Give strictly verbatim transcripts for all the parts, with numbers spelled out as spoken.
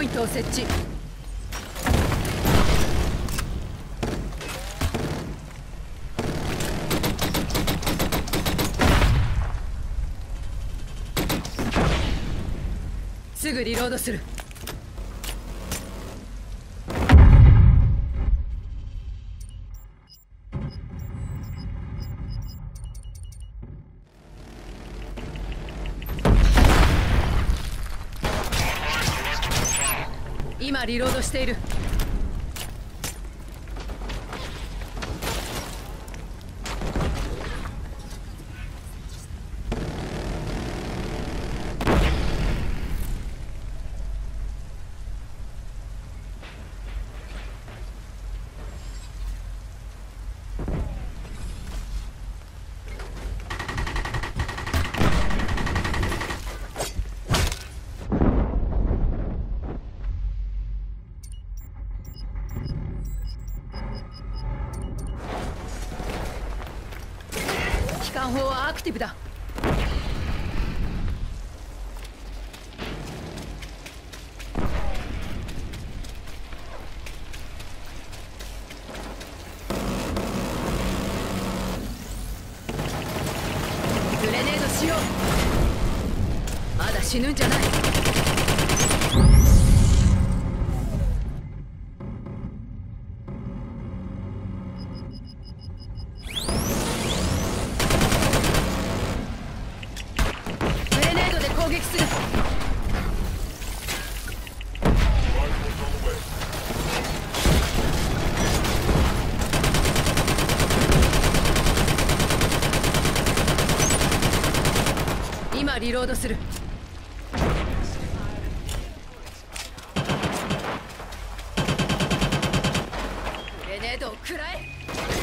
ポイントを設置。すぐリロードする。今リロードしている。機関砲はアクティブだ。グレネードしよう。まだ死ぬんじゃない。攻撃する。今リロードする。グレネードを食らえ。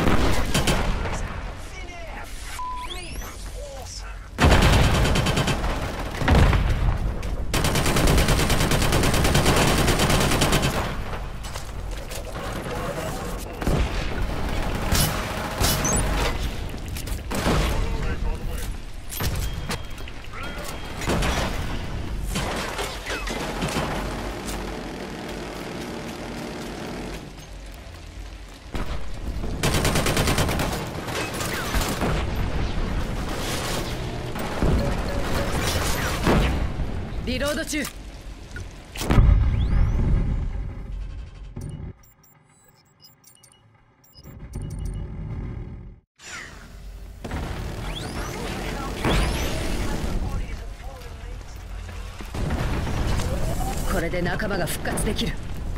リロード中。これで仲間が復活できる。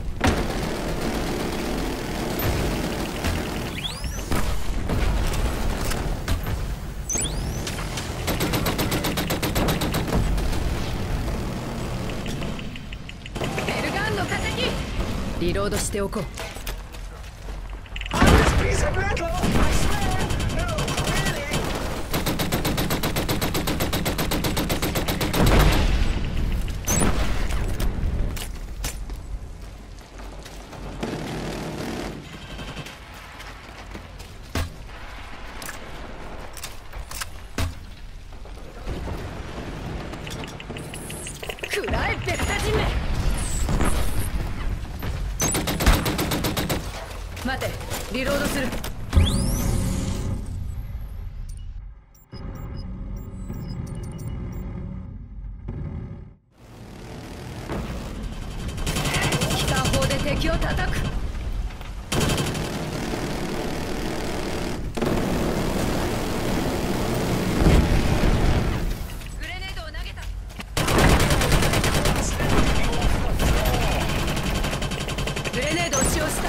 リロードしておこう。くらえベッタ人め。待て、リロードする。機関砲で敵を叩く。グレネードを投げた。グレネードを使用した。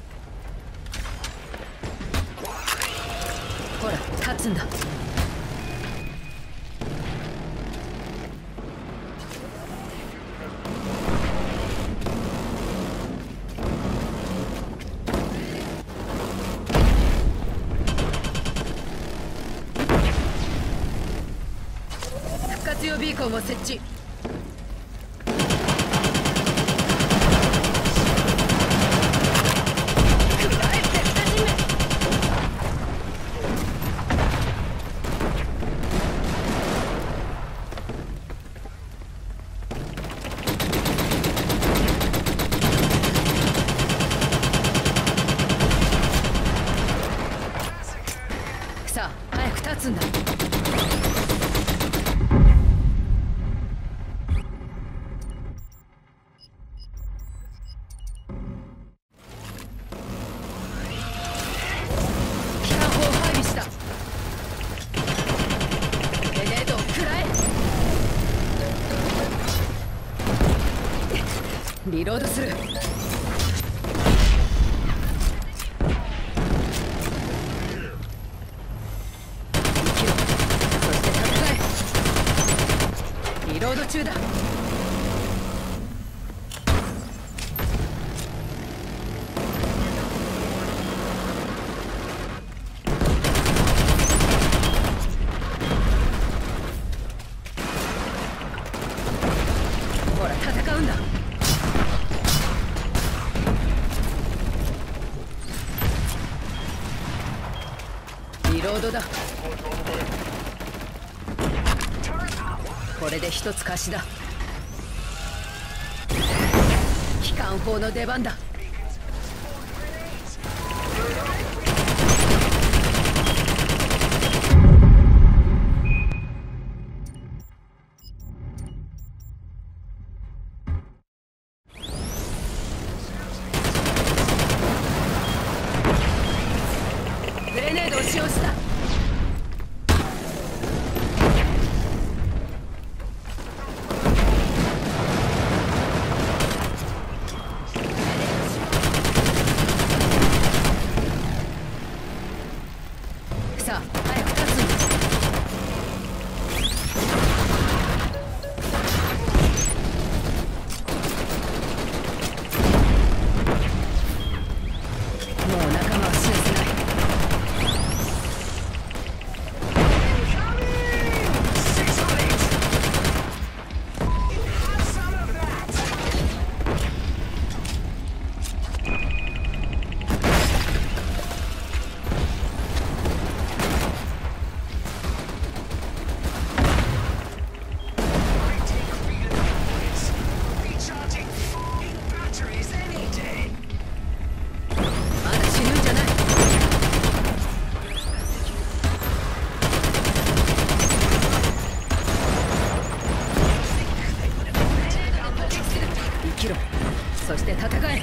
ほら、勝つんだ。 ビーコンを設置。さあ早く立つんだ。機関砲を配備した。グレネードを食らえ。リロードする。リロード中だ。ほら戦うんだ。リロードだ。これで一つ貸しだ。機関砲の出番だ。グレネードを使用した。さあ早く立つんだ。もう仲間は死なせない。そして戦え。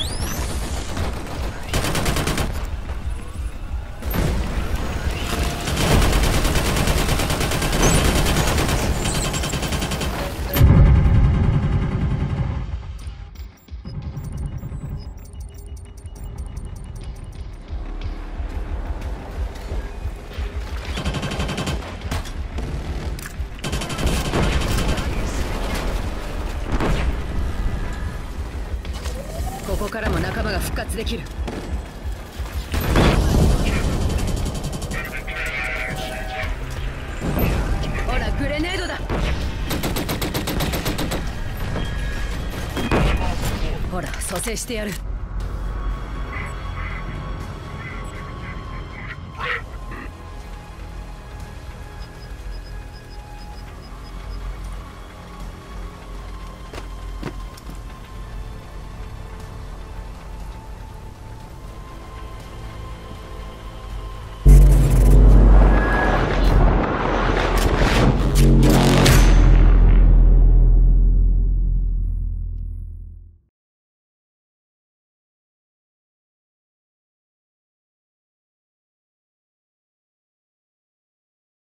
ここからも仲間が復活できる。ほらグレネードだ。ほら蘇生してやる。